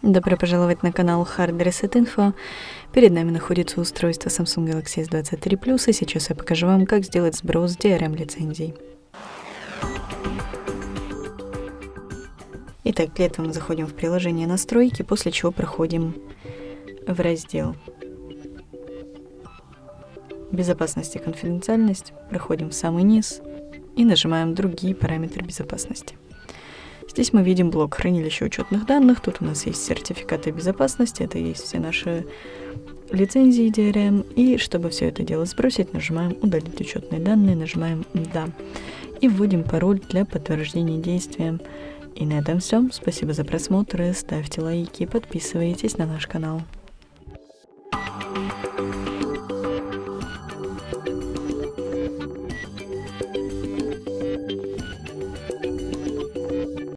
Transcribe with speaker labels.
Speaker 1: Добро пожаловать на канал Hard Reset Info. Перед нами находится устройство Samsung Galaxy S23 Plus, и сейчас я покажу вам, как сделать сброс DRM-лицензий. Итак, для этого мы заходим в приложение «Настройки», после чего проходим в раздел «Безопасность и конфиденциальность», проходим в самый низ и нажимаем «Другие параметры безопасности». Здесь мы видим блок хранилища учетных данных. Тут у нас есть сертификаты безопасности, это есть все наши лицензии DRM. И чтобы все это дело сбросить, нажимаем «Удалить учетные данные», нажимаем «Да». И вводим пароль для подтверждения действия. И на этом все. Спасибо за просмотр, ставьте лайки, подписывайтесь на наш канал.